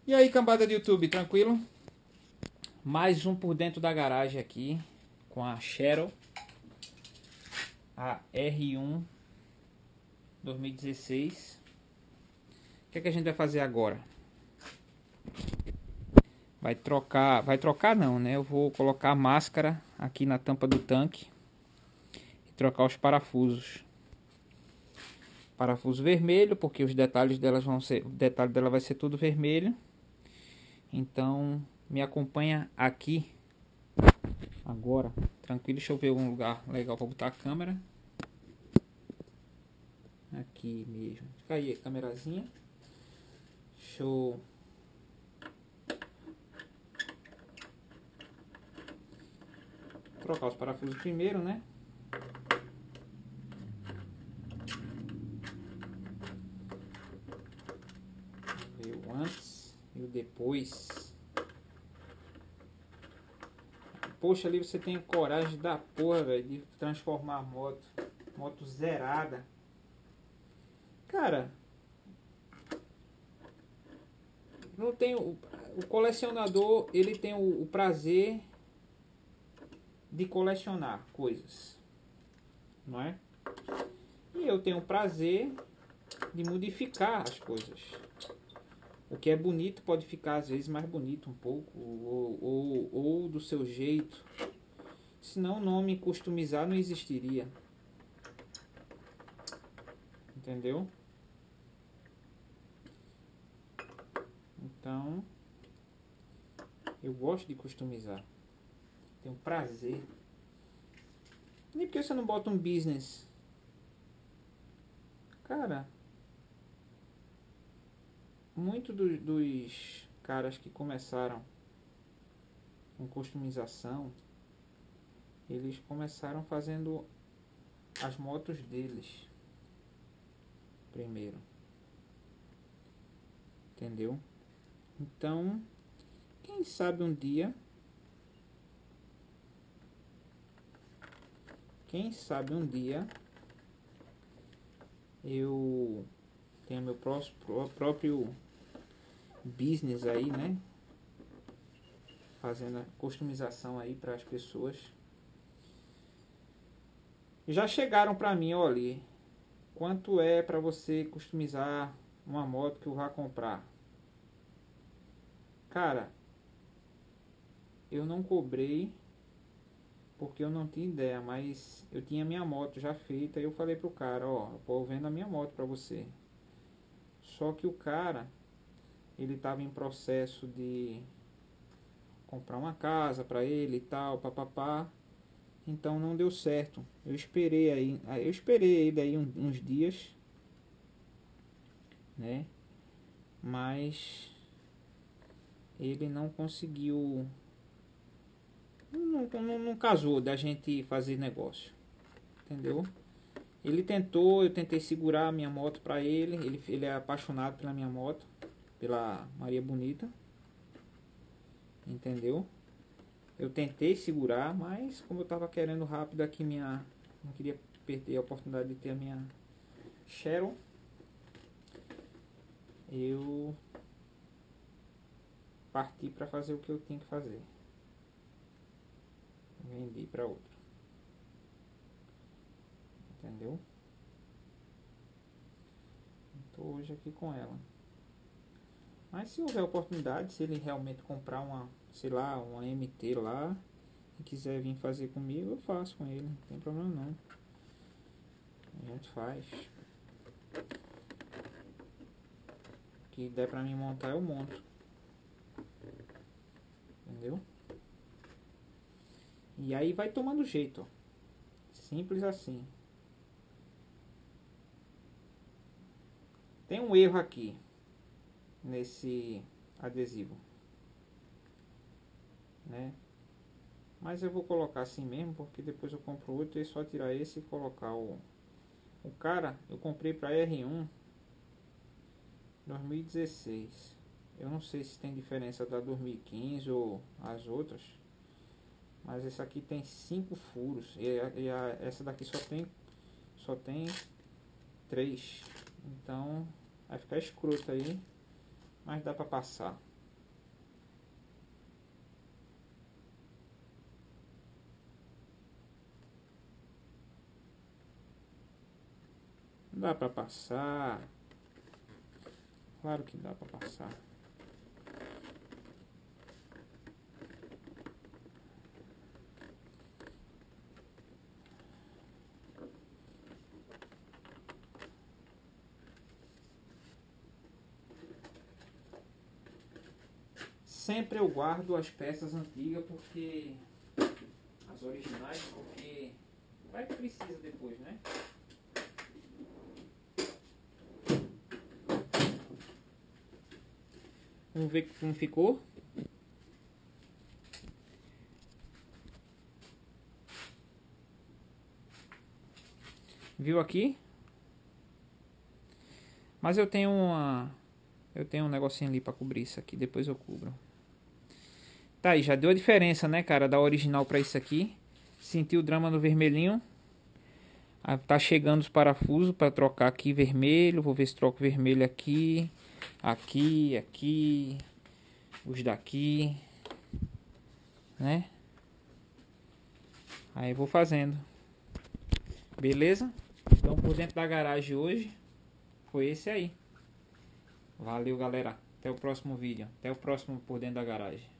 E aí, cambada de YouTube, tranquilo? Mais um por dentro da garagem aqui com a Cheryl, a R1 2016. O que é que a gente vai fazer agora? Vai trocar não, né? Eu vou colocar a máscara aqui na tampa do tanque e trocar os parafusos. Parafuso vermelho, porque os detalhes delas vão ser, o detalhe dela vai ser tudo vermelho. Então, me acompanha aqui agora, tranquilo. Deixa eu ver um lugar legal para botar a câmera. Aqui mesmo. Fica aí a câmerazinha. Deixa eu trocar os parafusos primeiro, né? O antes e o depois. Poxa, ali você tem coragem da porra, velho, de transformar a moto zerada. Cara, não tem o colecionador, ele tem o prazer de colecionar coisas, não é? E eu tenho o prazer de modificar as coisas. O que é bonito pode ficar às vezes mais bonito um pouco, ou do seu jeito. Senão o nome customizar não existiria. Entendeu? Então, eu gosto de customizar. Tenho prazer. Nem porque você não bota um business. Cara, muitos dos caras que começaram com customização, eles começaram fazendo as motos deles primeiro. Entendeu? Então, quem sabe um dia, eu tenho meu próprio business aí, né? Fazendo a customização aí para as pessoas. Já chegaram para mim, olha, quanto é para você customizar uma moto que eu vá comprar? Cara, eu não cobrei porque eu não tinha ideia, mas eu tinha minha moto já feita e eu falei pro cara, ó, eu vendo a minha moto para você. Só que o cara, ele estava em processo de comprar uma casa para ele e tal, papapá. Então não deu certo. Eu esperei ele aí uns dias, né? Mas ele não conseguiu, não casou da gente fazer negócio, entendeu? Ele tentou, eu tentei segurar a minha moto para ele é apaixonado pela minha moto, pela Maria Bonita, entendeu? Eu tentei segurar, mas como eu tava querendo rápido aqui não queria perder a oportunidade de ter a minha Cheryl, eu parti para fazer o que eu tinha que fazer. Vendi para outro. Entendeu? Estou hoje aqui com ela. Mas se houver oportunidade, se ele realmente comprar uma, sei lá, uma MT lá e quiser vir fazer comigo, eu faço com ele, não tem problema não. A gente faz. O que der pra mim montar, eu monto. Entendeu? E aí vai tomando jeito, ó. Simples assim. Tem um erro aqui nesse adesivo, né? Mas eu vou colocar assim mesmo, porque depois eu compro outro e é só tirar esse e colocar o cara. Eu comprei para R1 2016. Eu não sei se tem diferença da 2015 ou as outras, mas essa aqui tem 5 furos essa daqui só tem 3. Então vai ficar escroto aí, mas dá pra passar. Dá pra passar. Claro que dá pra passar. Sempre eu guardo as peças antigas porque as originais, porque vai que precisa depois, né? Vamos ver como ficou. Viu aqui? Mas eu tenho um negocinho ali pra cobrir isso aqui, depois eu cubro. Tá aí, já deu a diferença, né, cara, da original pra isso aqui. Senti o drama no vermelhinho. Tá chegando os parafusos para trocar aqui vermelho. Vou ver se troco vermelho aqui. Aqui. Os daqui. Né? Aí vou fazendo. Beleza? Então por dentro da garagem hoje foi esse aí. Valeu, galera. Até o próximo vídeo. Até o próximo por dentro da garagem.